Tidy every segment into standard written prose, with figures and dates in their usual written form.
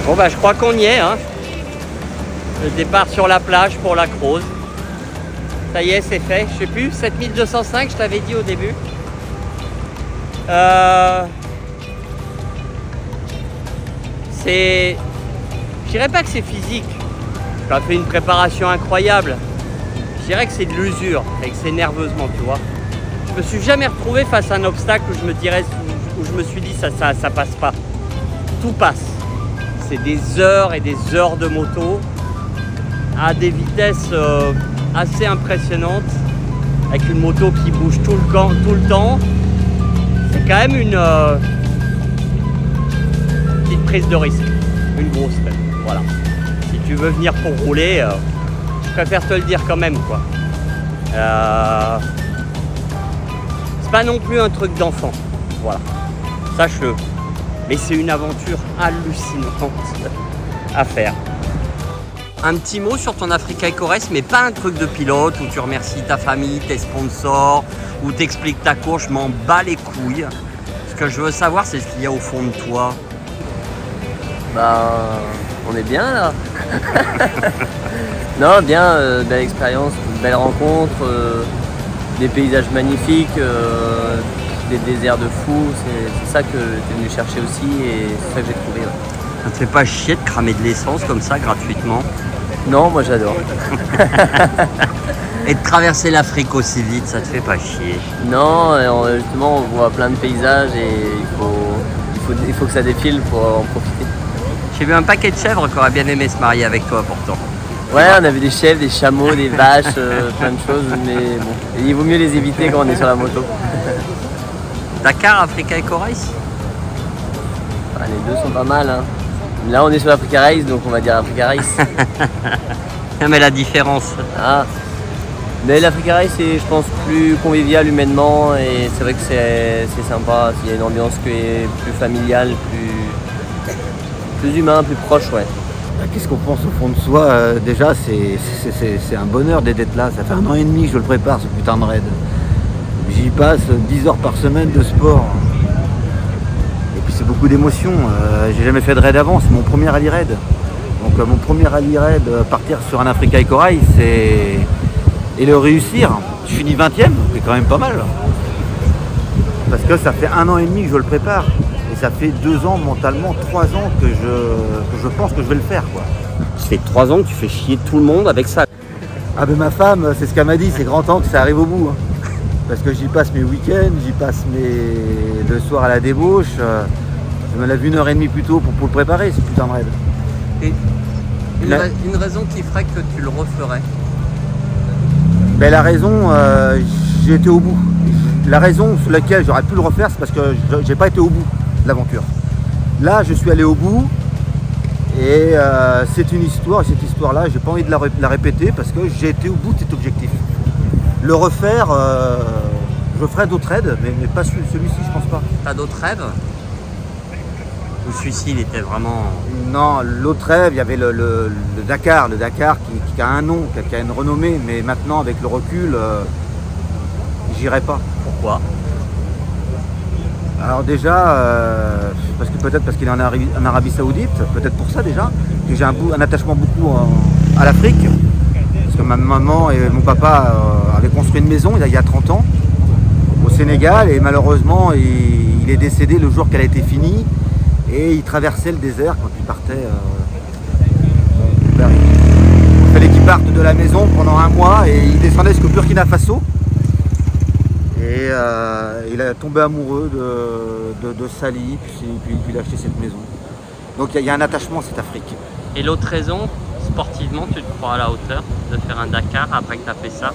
Bon bah je crois qu'on y est, hein. Le départ sur la plage pour la Crozes. Ça y est, c'est fait. Je sais plus, 7205, je t'avais dit au début. Je dirais pas que c'est physique. J'ai pas fait une préparation incroyable. Je dirais que c'est de l'usure et que c'est nerveusement, tu vois. Je me suis jamais retrouvé face à un obstacle où je me suis dit ça passe pas. Tout passe. C'est des heures et des heures de moto à des vitesses assez impressionnantes, avec une moto qui bouge tout le temps. C'est quand même une petite prise de risque, une grosse même. Voilà. Si tu veux venir pour rouler, je préfère te le dire quand même, quoi. C'est pas non plus un truc d'enfant, voilà. Sache-le. Mais c'est une aventure hallucinante à faire. Un petit mot sur ton Africa Eco Race, mais pas un truc de pilote où tu remercies ta famille, tes sponsors, où tu expliques ta course, je m'en bats les couilles. Ce que je veux savoir, c'est ce qu'il y a au fond de toi. Bah, on est bien là. Non, bien, belle expérience, belle rencontre, des paysages magnifiques, des déserts de fou. C'est ça que tu es venu chercher aussi et c'est ça que j'ai trouvé. Ouais. Ça te fait pas chier de cramer de l'essence comme ça gratuitement? Non, moi j'adore. Et de traverser l'Afrique aussi vite, ça te fait pas chier? Non, justement on voit plein de paysages et il faut que ça défile pour en profiter. J'ai vu un paquet de chèvres qui auraient bien aimé se marier avec toi pourtant. Ouais, on avait des chèvres, des chameaux, des vaches, plein de choses, mais bon, il vaut mieux les éviter quand on est sur la moto. Dakar, Africa Eco Race? Ah, les deux sont pas mal, hein. Là on est sur l'Africa Race, donc on va dire Africa Race. Mais la différence? Ah. Mais l'Africa Race est, je pense, plus convivial humainement et c'est vrai que c'est sympa. Il y a une ambiance qui est plus familiale, plus humain, plus proche, ouais. Qu'est-ce qu'on pense au fond de soi? Déjà, c'est un bonheur d'être là. Ça fait 1 an et demi que je le prépare, ce putain de raid. J'y passe 10 heures par semaine de sport. Et puis c'est beaucoup d'émotions. J'ai jamais fait de raid avant, c'est mon premier rallye raid. Donc mon premier rallye raid, partir sur un Africa Eco Race et le réussir. Je finis 20e, c'est quand même pas mal. Parce que ça fait 1 an et demi que je le prépare. Et ça fait 2 ans mentalement, 3 ans que je pense que je vais le faire, quoi. Ça fait 3 ans que tu fais chier tout le monde avec ça. Ah ben ma femme, c'est ce qu'elle m'a dit, c'est grand temps que ça arrive au bout. Hein. Parce que j'y passe mes week-ends, j'y passe le soir à la débauche. Je me lève 1h30 plus tôt pour le préparer, ce putain de raid. Et une raison qui ferait que tu le referais? Ben la raison, j'ai été au bout. La raison sur laquelle j'aurais pu le refaire, c'est parce que j'ai pas été au bout de l'aventure. Là, je suis allé au bout et c'est une histoire. Et cette histoire-là, j'ai pas envie de la répéter parce que j'ai été au bout de cet objectif. Le refaire, je ferai d'autres raids, mais pas celui-ci, je pense pas. T'as d'autres rêves? Ou celui-ci, il était vraiment... Non, l'autre rêve, il y avait le Dakar. Le Dakar qui a un nom, qui a une renommée, mais maintenant, avec le recul, j'irai pas. Pourquoi? Alors déjà, peut-être parce qu'il est en Arabie Saoudite, peut-être pour ça déjà, que j'ai un attachement beaucoup à l'Afrique. Parce que ma maman et mon papa avaient construit une maison il y a 30 ans au Sénégal et malheureusement il est décédé le jour qu'elle a été finie et il traversait le désert quand il partait. Il fallait qu'il parte de la maison pendant 1 mois et il descendait jusqu'au Burkina Faso. Et il a tombé amoureux de Sali, puis il a acheté cette maison. Donc il y a un attachement à cette Afrique. Et l'autre raison, sportivement, tu te crois à la hauteur de faire un Dakar après que tu as fait ça?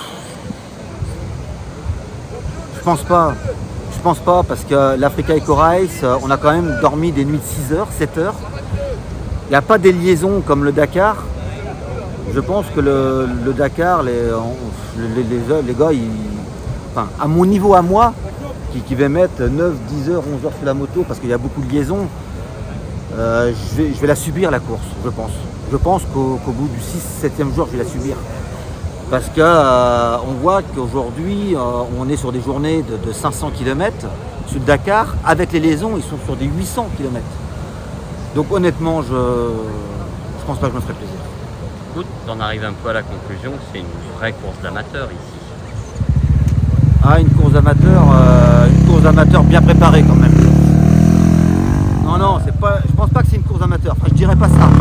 Je pense pas. Je pense pas parce que l'Africa Eco Race, on a quand même dormi des nuits de 6 heures, 7 heures. Il n'y a pas des liaisons comme le Dakar. Je pense que le Dakar, les gars, enfin, à mon niveau à moi, qui vais mettre 9, 10 heures, 11 heures sur la moto parce qu'il y a beaucoup de liaisons, je vais la subir la course, je pense. Je pense qu'au bout du 6-7e jour, je vais la subir. Parce qu'on voit qu'aujourd'hui, on est sur des journées de 500 km sur le Dakar. Avec les liaisons, ils sont sur des 800 km. Donc honnêtement, je pense pas que je me ferai plaisir. Écoute, t'en arrives un peu à la conclusion que c'est une vraie course d'amateur ici. Ah, une course d'amateur bien préparée quand même. Non, c'est pas, je pense pas que c'est une course d'amateur. Enfin, je dirais pas ça.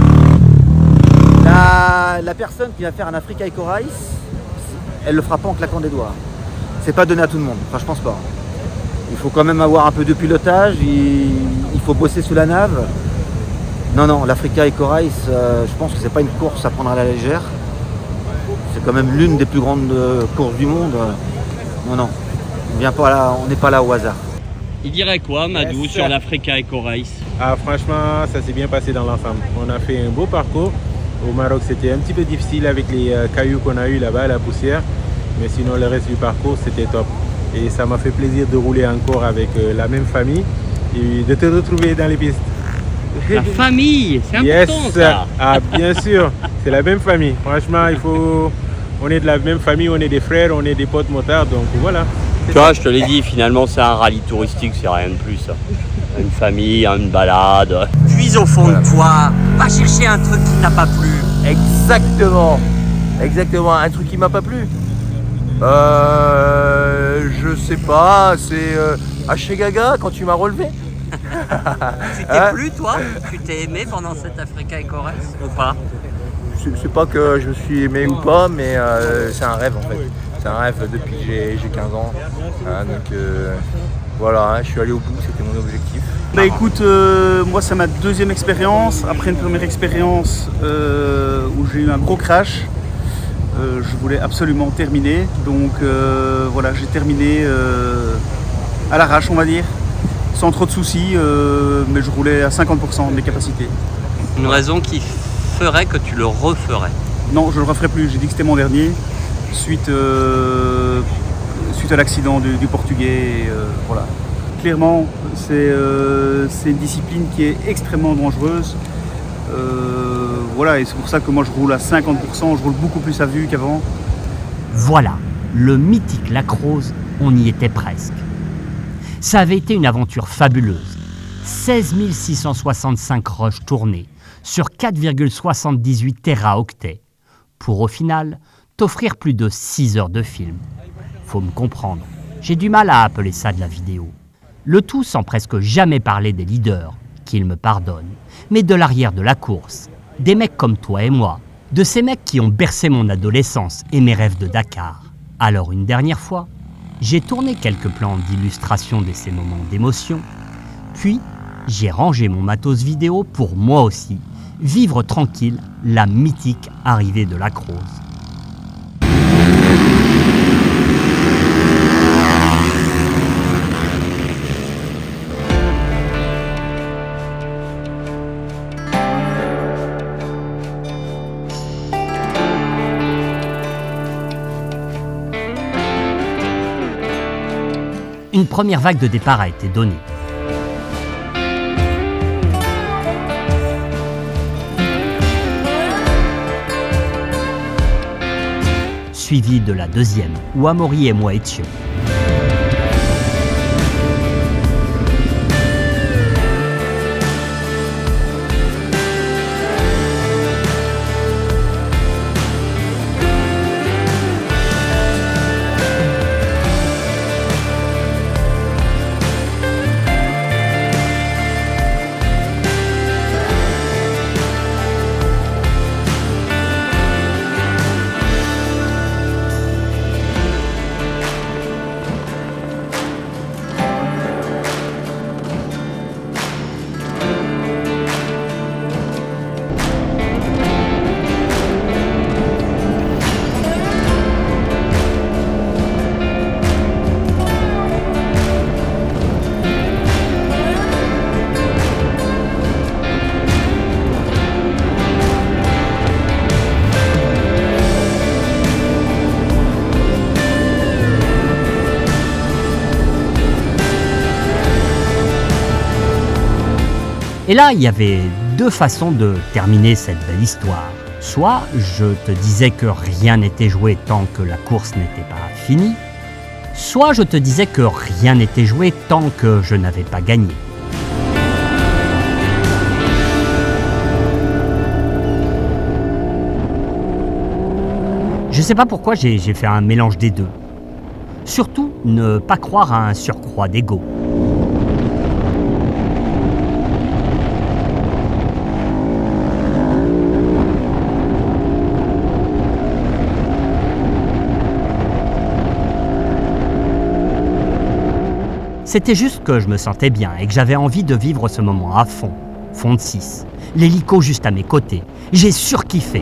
La personne qui va faire un Africa Eco Race, elle le fera pas en claquant des doigts. C'est pas donné à tout le monde. Enfin, je pense pas. Il faut quand même avoir un peu de pilotage. Il faut bosser sous la nave. Non, l'Africa Eco Race, je pense que c'est pas une course à prendre à la légère. C'est quand même l'une des plus grandes courses du monde. Non, on n'est pas là au hasard. Il dirait quoi, Madou, Yes. sur l'Africa Eco Race? Ah, franchement, ça s'est bien passé dans l'ensemble. On a fait un beau parcours. Au Maroc, c'était un petit peu difficile avec les cailloux qu'on a eu là-bas, la poussière. Mais sinon, le reste du parcours, c'était top. Et ça m'a fait plaisir de rouler encore avec la même famille et de te retrouver dans les pistes. La famille, c'est Yes, important ça. ah, bien sûr, c'est la même famille. Franchement, on est de la même famille, on est des frères, on est des potes motards, donc voilà. Tu vois, je te l'ai dit, finalement c'est un rallye touristique, c'est rien de plus ça. Une famille, une balade. Puis au fond de toi, va chercher un truc qui t'a pas plu. Exactement, un truc qui m'a pas plu. Je sais pas, c'est Haché Gaga quand tu m'as relevé. Tu t'es plu toi? Tu t'es aimé pendant cette Africa Eco Race ou pas? C'est pas que je me suis aimé ou pas, mais c'est un rêve en fait. C'est un rêve depuis que j'ai 15 ans. Donc voilà, je suis allé au bout, c'était mon objectif. Bah écoute, moi c'est ma deuxième expérience. Après une première expérience où j'ai eu un gros crash, je voulais absolument terminer. Donc voilà, j'ai terminé à l'arrache, on va dire, sans trop de soucis, mais je roulais à 50% de mes capacités. Une raison qui ferait que tu le referais? Non, je ne le referai plus. J'ai dit que c'était mon dernier, suite à l'accident du Portugais. Voilà. Clairement, c'est une discipline qui est extrêmement dangereuse. Voilà, et c'est pour ça que moi je roule à 50%, je roule beaucoup plus à vue qu'avant. Voilà, le mythique Lac Rose, on y était presque. Ça avait été une aventure fabuleuse. 16 665 rushs tournés sur 4,78 téraoctets, pour au final t'offrir plus de 6 heures de film. Faut me comprendre, j'ai du mal à appeler ça de la vidéo. Le tout sans presque jamais parler des leaders, qu'ils me pardonnent, mais de l'arrière de la course, des mecs comme toi et moi, de ces mecs qui ont bercé mon adolescence et mes rêves de Dakar. Alors une dernière fois, j'ai tourné quelques plans d'illustration de ces moments d'émotion, puis j'ai rangé mon matos vidéo pour moi aussi vivre tranquille la mythique arrivée de Lac Rose. Une première vague de départ a été donnée. Suivi de la deuxième, où Amaury et moi étions. Et là, il y avait deux façons de terminer cette belle histoire. Soit je te disais que rien n'était joué tant que la course n'était pas finie, soit je te disais que rien n'était joué tant que je n'avais pas gagné. sais pas pourquoi j'ai fait un mélange des deux. Surtout, ne pas croire à un surcroît d'ego. C'était juste que je me sentais bien et que j'avais envie de vivre ce moment à fond. Fond de 6. L'hélico juste à mes côtés. J'ai surkiffé.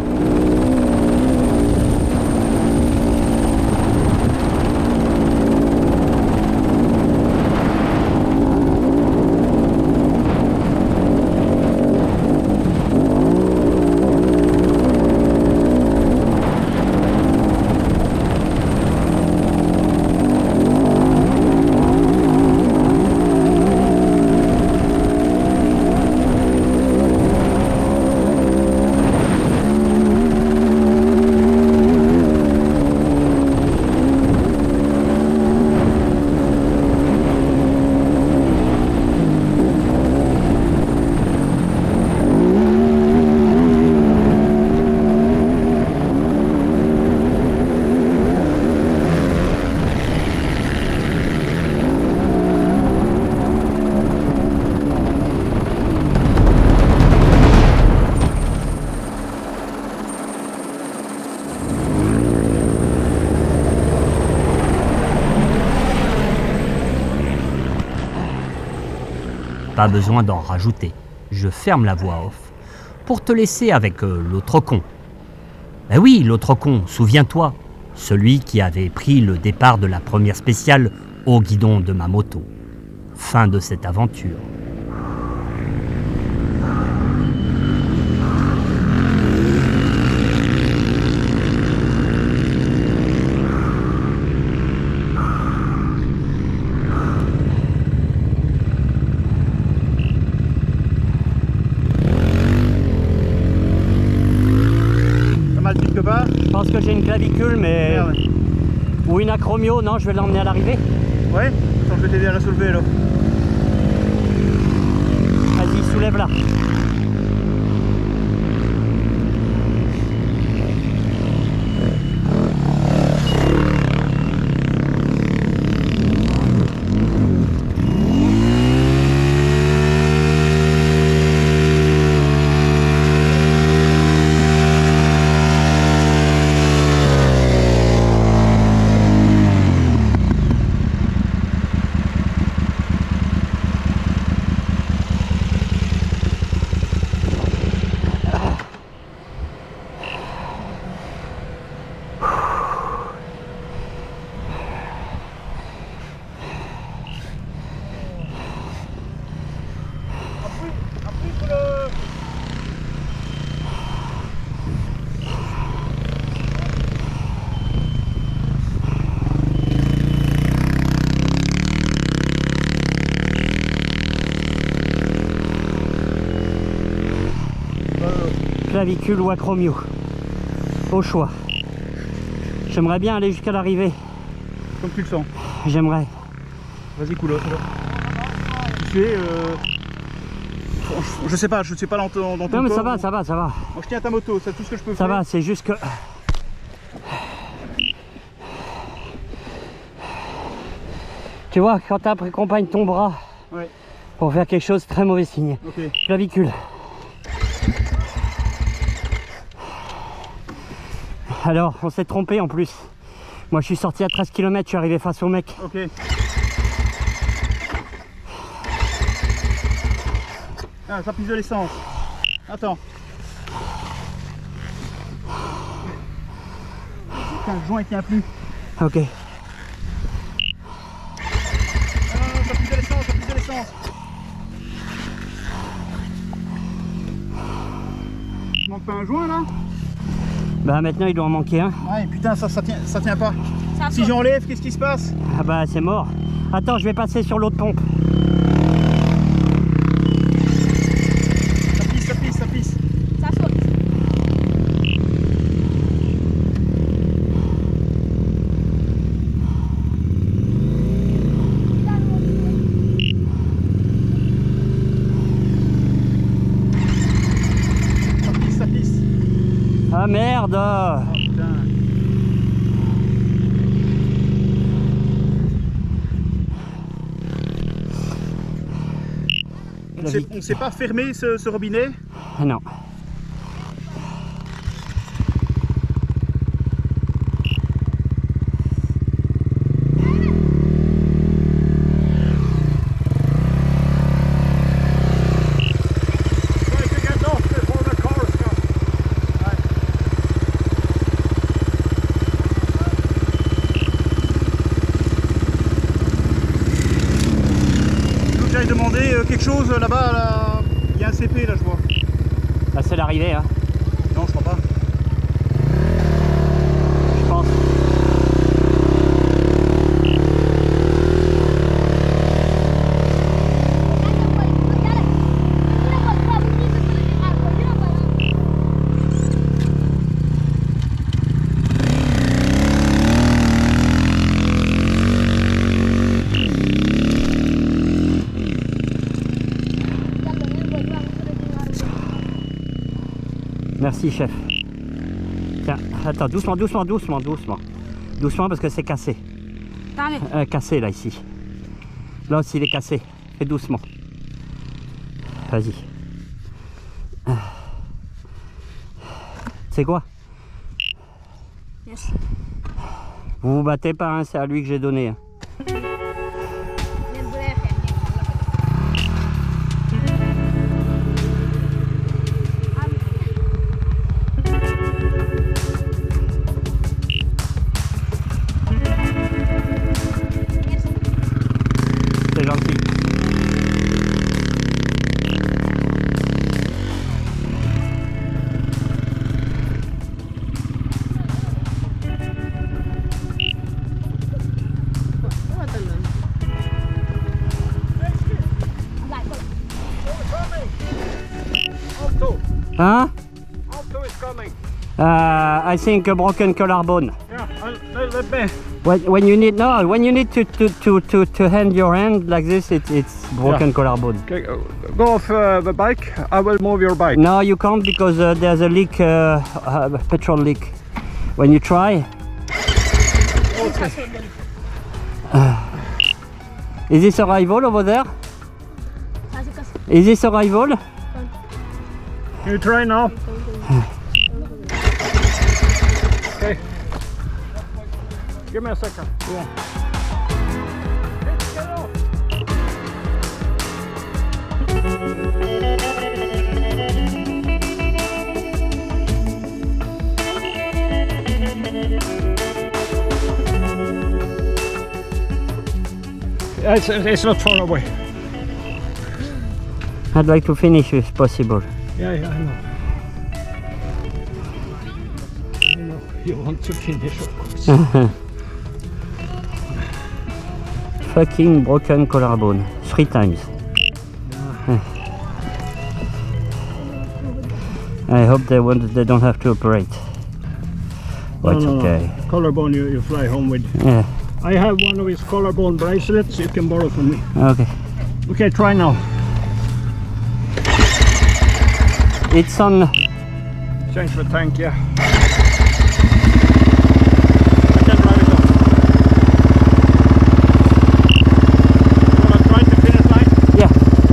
Pas besoin d'en rajouter. Je ferme la voix off pour te laisser avec l'autre con. Ben oui, l'autre con, souviens-toi. Celui qui avait pris le départ de la première spéciale au guidon de ma moto. Fin de cette aventure. Je pense que j'ai une clavicule, mais... Merde. Ou une acromio, non, je vais l'emmener à l'arrivée. Ouais, attends, je vais t'aider à la soulever alors. Vas-y, soulève-la. Clavicule ou acromio, au choix. J'aimerais bien aller jusqu'à l'arrivée. Comme tu le sens. J'aimerais. Vas-y, coulos alors. Tu sais, je sais pas dans ton Non mais corps. ça va, ça va, ça va. Moi je tiens à ta moto, c'est tout ce que je peux Ça faire. va, c'est juste que... Tu vois, quand tu accompagnes ton bras Ouais. pour faire quelque chose, très mauvais signe. Ok. Clavicule. Alors, on s'est trompé en plus. Moi, je suis sorti à 13 km, je suis arrivé face au mec. Ok. Ah, ça pisse de l'essence. Attends. Putain, le joint il tient plus. Ok. Non, ça pisse de l'essence, ça pisse de l'essence. Il manque pas un joint là? Bah maintenant, il doit en manquer un. Ouais, putain, ça tient pas. Si j'enlève, qu'est-ce qui se passe? Ah bah, c'est mort. Attends, je vais passer sur l'autre pompe. Ça pisse, ça pisse. Ça saute. Ça pisse, ça pisse. Ah merde! Oh putain. On ne sait pas fermer ce robinet? Ah non. J'avais demandé quelque chose là-bas, là. Il y a un CP là je vois. Là c'est l'arrivée hein. Non je crois pas. Je pense. Merci chef. Tiens, attends, doucement, doucement, doucement, doucement. Doucement parce que c'est cassé. Cassé là ici. Là aussi il est cassé. Fais doucement. Vas-y. C'est quoi? Yes. Vous vous battez pas, hein, c'est à lui que j'ai donné. Hein. C'est gentil. Huh? Alto is coming. I think a broken collarbone. Yeah, let me. When you need to hand your hand like this, it's broken collarbone. Okay, go off the bike. I will move your bike. No, you can't because there's a leak, petrol leak. When you try. Okay. Is this a rival over there? Is this a rival? You try now. Okay. Give me a second. Yeah. It's not far away. I'd like to finish if possible. Yeah, I know. I know. You want to finish, of course. Fucking broken collarbone. 3 times. I hope they don't have to operate. But No. okay. Collarbone you fly home with. Yeah. I have one of his collarbone bracelets you can borrow from me. Okay. Okay, try now. It's on. Change the tank, yeah. I can drive it off. You wanna try to finish line? Yeah.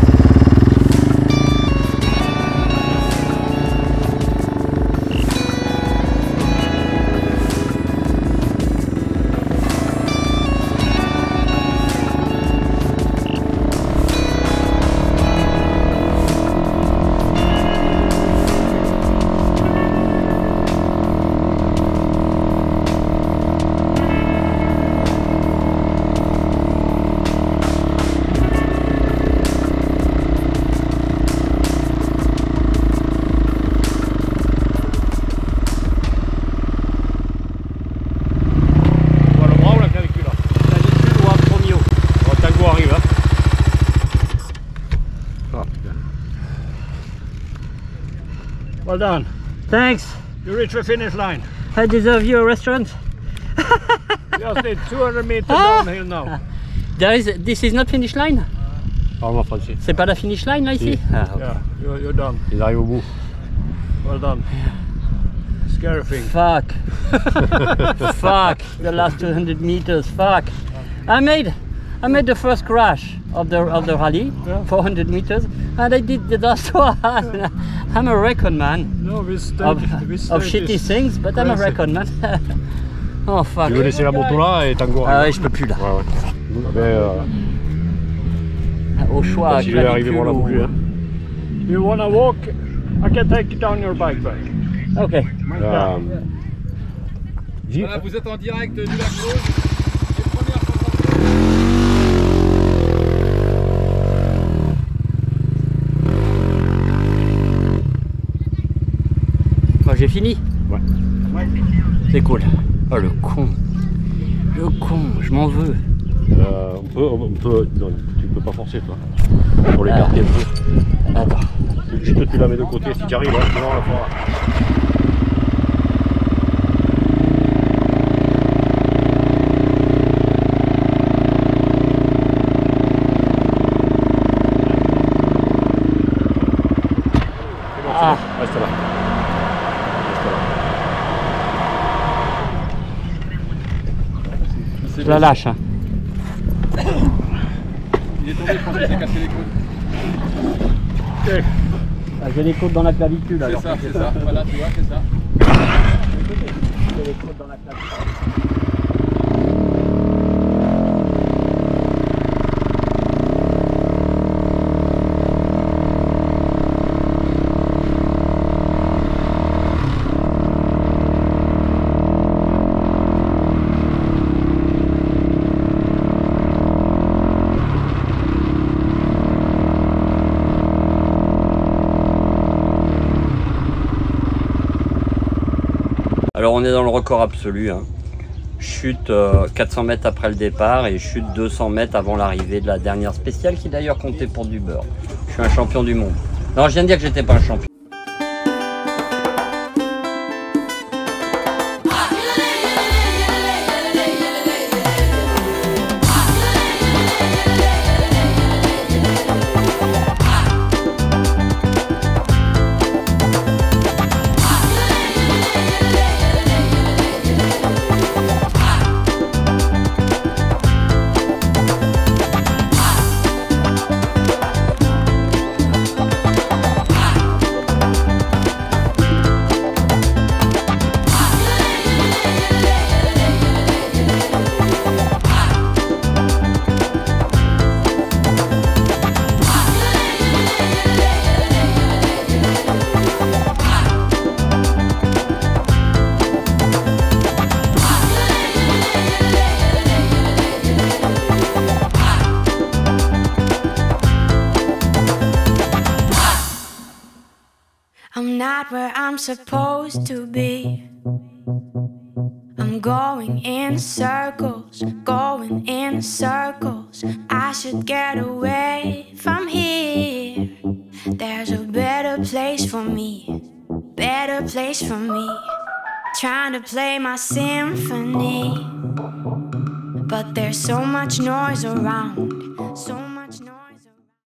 Well done. Thanks. You reach the finish line. I deserve you a restaurant. Just did 200 meters downhill now. This is not finish line. Parle-moi français. C'est pas la finish line là ici. Ah, ok. Yeah, you're done. Ils arrivent au bout. Well done. Scary thing. Fuck. Fuck. The last 200 meters. Fuck. I made I made the first crash of the rally, 400 meters, and I did the last one. I'm a record man. No, Of shitty things, but I'm a record man. Oh fuck. Tu veux laisser la moto là et Tango? Ah ouais, je peux plus là. Ouais, ouais. Au choix, Si je vais arriver voir la bouger. Hein. You wanna walk? I can take you down your bike. Ok. Voilà, vous êtes en direct du lac Rose. Les premières sensations. Moi j'ai fini. Ouais. C'est cool. Oh le con. Le con, je m'en veux. On peut, non, tu peux pas forcer toi. Pour l'écarter un peu. Attends. Juste tu la mets de côté si tu arrives, hein, sinon on la fera. Ah. Reste là. Je la lâche. Hein. Il est tombé, je pense qu'il s'est cassé les côtes. Ah, j'ai les côtes dans la clavicule C'est alors. ça, c'est ça. Voilà, tu vois, c'est ça. J'ai les côtes dans la clavicule. Alors on est dans le record absolu, hein. Chute 400 mètres après le départ et chute 200 mètres avant l'arrivée de la dernière spéciale qui d'ailleurs comptait pour du beurre. Je suis un champion du monde. Non, je viens de dire que j'étais pas un champion. I'm not where I'm supposed to be. I'm going in circles, going in circles. I should get away from here. There's a better place for me, better place for me. Trying to play my symphony, but there's so much noise around, so much